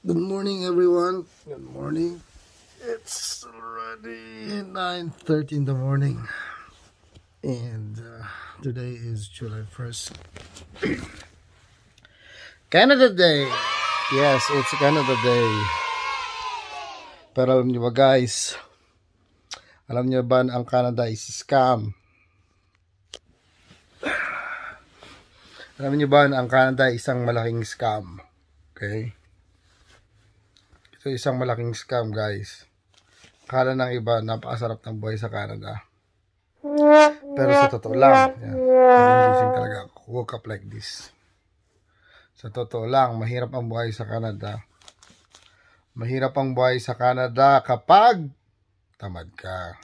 Good morning, everyone. Good morning. It's already 9:30 in the morning, and today is July 1st. Canada Day. Yes, it's Canada Day. Pero alam niyo ba, guys? Alam niyo ba ang Canada is scam? Alam niyo ba ang Canada is isang malaking scam? Okay? Ito isang malaking scam, guys. Akala ng iba, napakasarap ng buhay sa Canada. Pero sa totoo lang, gising talaga ako. Woke up like this. Sa totoo lang, mahirap ang buhay sa Canada. Mahirap ang buhay sa Canada kapag tamad ka.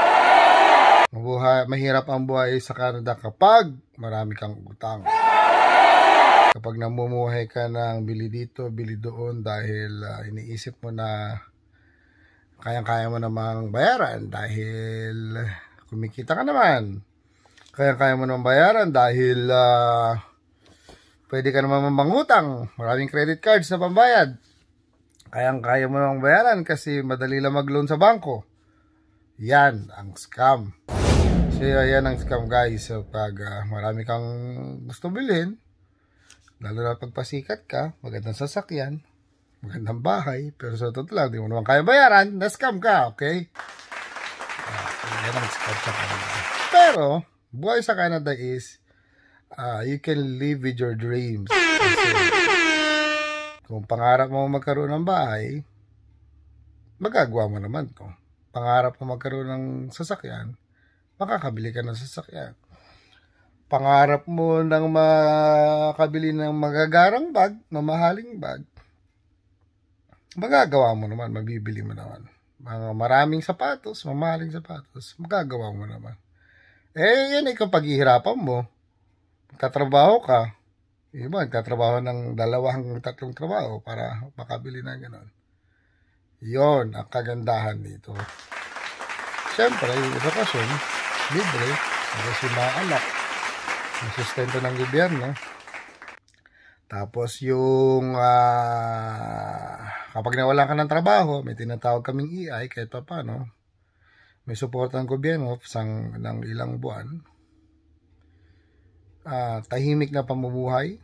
Mahirap ang buhay sa Canada kapag marami kang utang. Kapag namumuhay ka ng bili dito, bili doon dahil iniisip mo na kayang-kaya mo namang bayaran dahil kumikita ka naman. Kayang-kaya mo namang bayaran dahil pwede ka naman mangutang. Maraming credit cards na pambayad. Kayang-kaya mo namang bayaran kasi madali lang mag-loan sa bangko. Yan ang scam. So yan ang scam, guys. So pag marami kang gusto bilhin, lalo na pagpasikat ka, magandang sasakyan, magandang bahay, pero sa totoo lang, di mo naman kaya bayaran, na-scam ka, okay? Yan ang scam sa Canada. Pero, buhay sa Canada is, you can live with your dreams. Kasi, kung pangarap mo magkaroon ng bahay, magagawa mo naman to. Pangarap mo magkaroon ng sasakyan, makakabili ka ng sasakyan. Pangarap mo nang makabili ng magagarang bag, mamahaling bag, magagawa mo naman, mabibili mo naman. Mga maraming sapatos, mamahaling sapatos, magagawa mo naman. Yan ay kung paghihirapan mo. Katrabaho ka. Iba, katrabaho ng 2-3 trabaho para makabili ng gano'n. Yon ang kagandahan dito. Siyempre, yung edukasyon, libre, kasi mga anak, ang sustento ng gobyerno. Tapos yung kapag nawalan ka ng trabaho, may tinatawag kaming EI kahit pa paano. May support ng gobyerno ng ilang buwan. Tahimik na pamumuhay.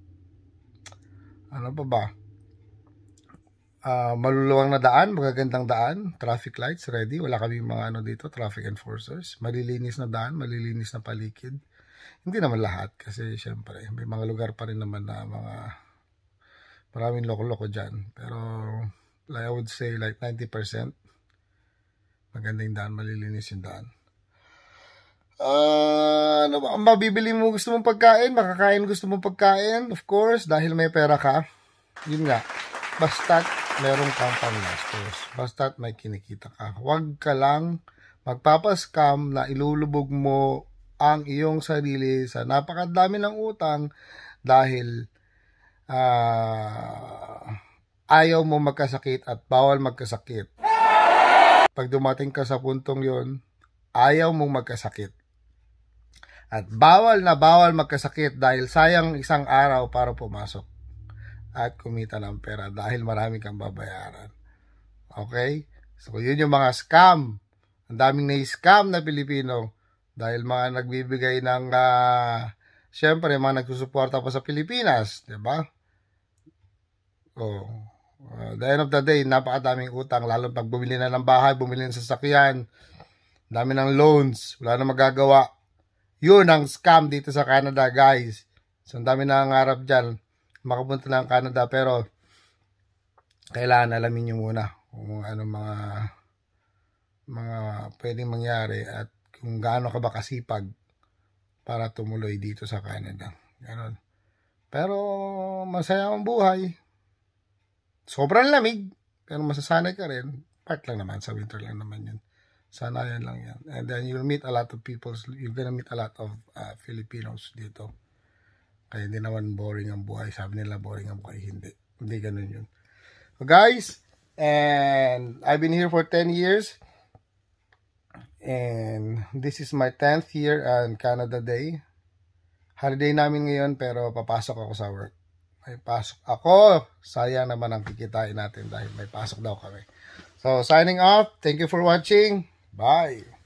Ano pa ba? Maluluwang na daan, magagandang daan, traffic lights ready. Wala kaming mga dito, traffic enforcers. Malilinis na daan, malilinis na paligid. Hindi naman lahat kasi syempre may mga lugar pa rin naman na maraming loko-loko dyan. Pero I would say like 90% maganda yung daan, malilinis yung daan. Ano ba? Ang mabibili mo, gusto mong pagkain, makakain gusto mong pagkain, of course, dahil may pera ka. Yun nga, basta't merong kang panggastos, basta't may kinikita ka. Huwag ka lang magpapascam na ilulubog mo ang iyong sarili sa napakadami ng utang dahil ayaw mo magkasakit at bawal magkasakit. Pag dumating ka sa puntong yon, ayaw mong magkasakit. At bawal na bawal magkasakit dahil sayang isang araw para pumasok at kumita ng pera dahil marami kang babayaran. Okay? So yun yung mga scam. Ang daming na-scam na Pilipino. Dahil mga nagbibigay ng, siyempre, mga nagsusuporta pa sa Pilipinas, diba? The end of the day, napakadaming utang, lalo pag bumili na ng bahay, bumili ng sasakyan, dami ng loans, wala na magagawa. Yun ang scam dito sa Canada, guys. So, ang dami na nangarap dyan, makapunta na ang Canada, pero kailangan alamin nyo muna kung ano mga pwedeng mangyari at kung gaano ka ba kasipag para tumuloy dito sa Canada. Ganon. Pero masaya ang buhay. Sobrang lamig, pero masasanay ka rin. Part lang naman, sa winter lang naman yun. Sanayan lang yan. And then you'll meet a lot of people. You're gonna meet a lot of Filipinos dito. Kaya hindi naman boring ang buhay. Sabi nila boring ang buhay. Hindi ganun yun. So guys, and I've been here for 10 years. And this is my 10th year on Canada Day. Holiday namin ngayon pero papasok ako sa work. may pasok ako. Sayang naman ang kikitain natin dahil may pasok daw kami. So, signing off. Thank you for watching. Bye.